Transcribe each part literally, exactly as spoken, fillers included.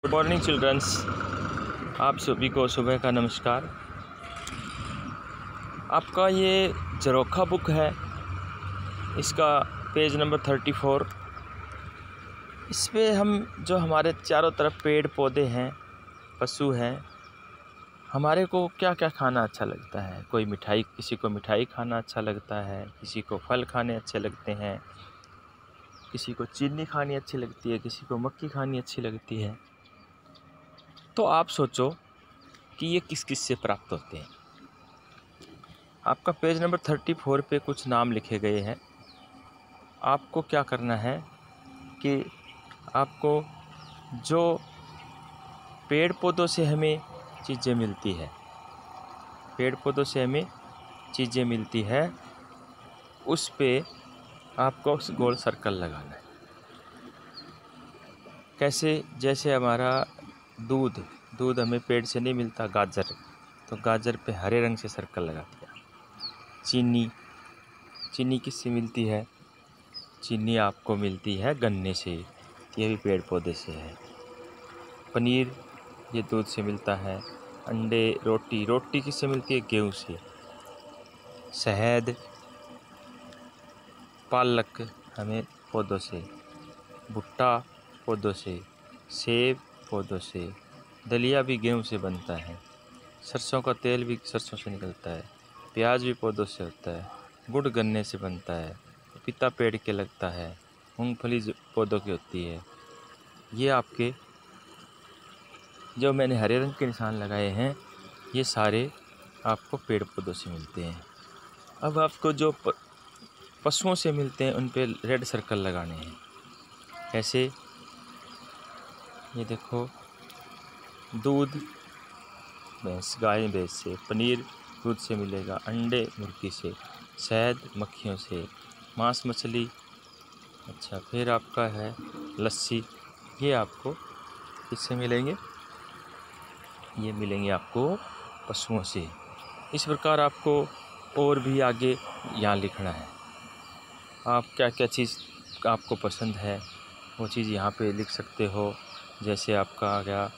Good morning children's, आप सभी को सुबह का नमस्कार। आपका ये ज़रोखा बुक है, इसका पेज नंबर थर्टी फोर। इस पे हम जो हमारे चारों तरफ पेड़ पौधे हैं, पशु हैं, हमारे को क्या क्या खाना अच्छा लगता है। कोई मिठाई, किसी को मिठाई खाना अच्छा लगता है, किसी को फल खाने अच्छे लगते हैं, किसी को चीनी खानी अच्छी लगती है, किसी को मक्की खानी अच्छी लगती है। तो आप सोचो कि ये किस किस से प्राप्त होते हैं। आपका पेज नंबर थर्टी फोर पे कुछ नाम लिखे गए हैं। आपको क्या करना है कि आपको जो पेड़ पौधों से हमें चीज़ें मिलती है, पेड़ पौधों से हमें चीज़ें मिलती है, उस पे आपको गोल सर्कल लगाना है। कैसे? जैसे हमारा दूध दूध हमें पेड़ से नहीं मिलता, गाजर, तो गाजर पे हरे रंग से सर्कल लगा दिया। चीनी चीनी किससे मिलती है? चीनी आपको मिलती है गन्ने से, ये भी पेड़ पौधे से है। पनीर ये दूध से मिलता है। अंडे, रोटी रोटी किससे मिलती है? गेहूँ से। शहद, पालक हमें पौधों से, भुट्टा पौधों से, सेब पौधों से, दलिया भी गेहूँ से बनता है, सरसों का तेल भी सरसों से निकलता है, प्याज भी पौधों से होता है, गुड़ गन्ने से बनता है, पपीता पेड़ के लगता है, मूंगफली पौधों की होती है। ये आपके जो मैंने हरे रंग के निशान लगाए हैं, ये सारे आपको पेड़ पौधों से मिलते हैं। अब आपको जो पशुओं से मिलते हैं उन पे रेड सर्कल लगाने हैं। कैसे? ये देखो, दूध भैंस, गाय भैंस से, पनीर दूध से मिलेगा, अंडे मुर्गी से, शहद मक्खियों से, मांस मछली, अच्छा फिर आपका है लस्सी, ये आपको किससे मिलेंगे? ये मिलेंगे आपको पशुओं से। इस प्रकार आपको और भी आगे यहाँ लिखना है। आप क्या क्या चीज़ आपको पसंद है वो चीज़ यहाँ पे लिख सकते हो। जैसे आपका आ गया,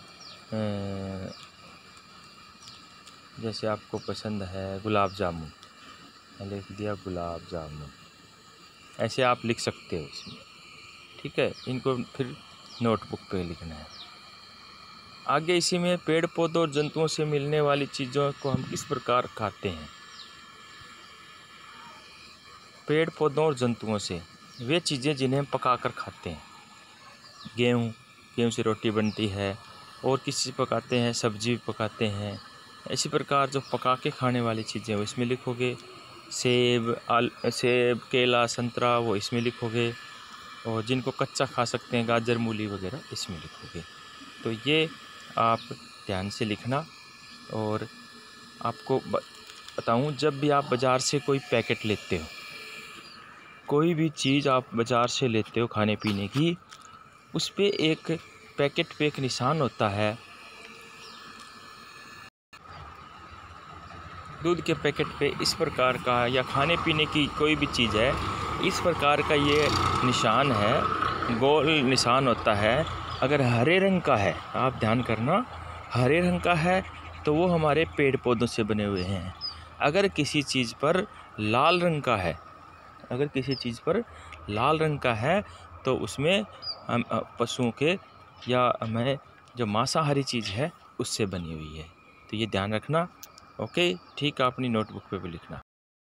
जैसे आपको पसंद है गुलाब जामुन, लिख दिया गुलाब जामुन। ऐसे आप लिख सकते हो इसमें, ठीक है। इनको फिर नोटबुक पे लिखना है। आगे इसी में पेड़ पौधों और जंतुओं से मिलने वाली चीज़ों को हम किस प्रकार खाते हैं। पेड़ पौधों और जंतुओं से वे चीज़ें जिन्हें हम पका कर खाते हैं। गेहूँ गेहूँ से रोटी बनती है, और किसी से पकाते हैं, सब्जी भी पकाते हैं। इसी प्रकार जो पका के खाने वाली चीज़ें वो इसमें लिखोगे। सेब, आल सेब, केला, संतरा वो इसमें लिखोगे। और जिनको कच्चा खा सकते हैं, गाजर, मूली वगैरह, इसमें लिखोगे। तो ये आप ध्यान से लिखना। और आपको बताऊं, जब भी आप बाज़ार से कोई पैकेट लेते हो, कोई भी चीज़ आप बाज़ार से लेते हो खाने पीने की, उस पे एक पैकेट पे एक निशान होता है। दूध के पैकेट पे इस प्रकार का, या खाने पीने की कोई भी चीज़ है, इस प्रकार का ये निशान है, गोल निशान होता है। अगर हरे रंग का है, आप ध्यान करना, हरे रंग का है तो वो हमारे पेड़ पौधों से बने हुए हैं। अगर किसी चीज़ पर लाल रंग का है, अगर किसी चीज़ पर लाल रंग का है तो उसमें हम पशुओं के या हमें जो मांसाहारी चीज़ है उससे बनी हुई है। तो ये ध्यान रखना। ओके, ठीक है, अपनी नोटबुक पे भी लिखना।